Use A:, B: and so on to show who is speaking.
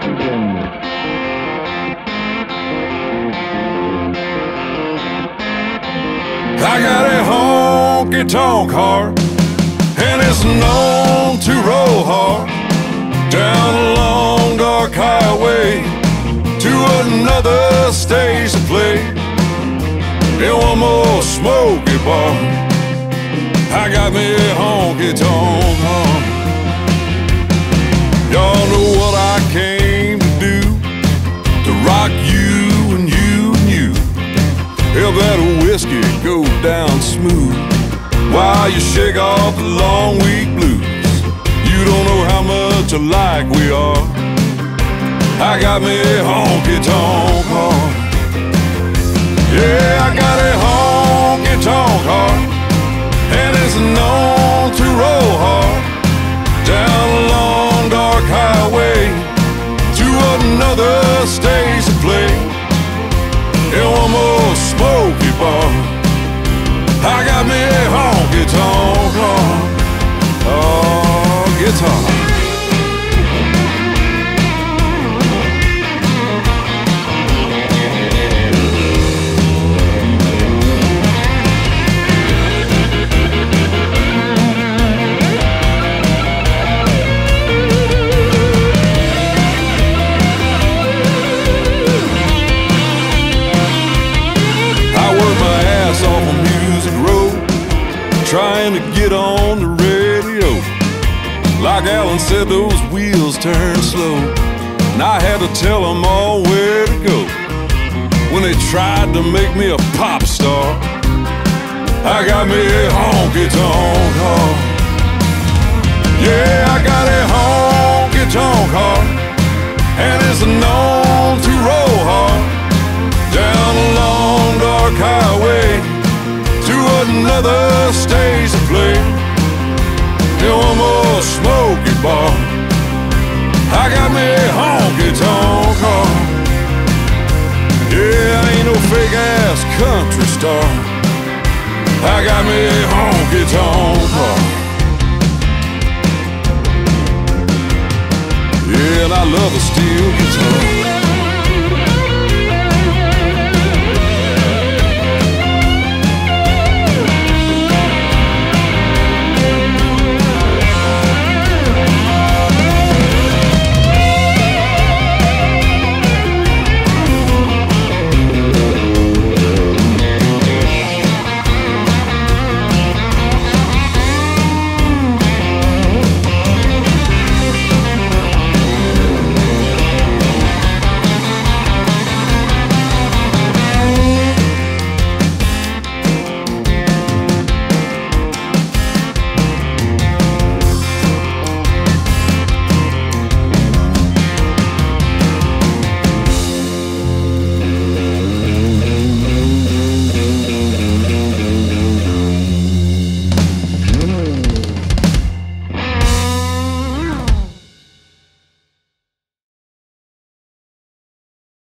A: I got a honky-tonk heart, and it's known to roll hard down a long dark highway to another stage to play in one more smoky bar. I got me a honky-tonk heart. Y'all know what I came to do, to rock you and you and you. Help that whiskey go down smooth while you shake off the long week blues. You don't know how much alike we are. I got me a honky-tonk heart. Yeah, I got a honky-tonk heart, and it's known to roll hard down a long dark highway to another stage to play in one more smoky bar. I got me a honky-tonk heart. Oh, guitar. Off a music road, trying to get on the radio. Like Alan said, those wheels turn slow, and I had to tell them all where to go. When they tried to make me a pop star, I got me a honky-tonk heart. Yeah, I got a honky-tonk heart, and it's known to roll hard down a long dark highway to another stage to play in one more smoky bar. I got me a honky-tonk heart. Yeah, I ain't no fake ass country star. I got me a honky-tonk heart. Yeah, and I love a steel guitar.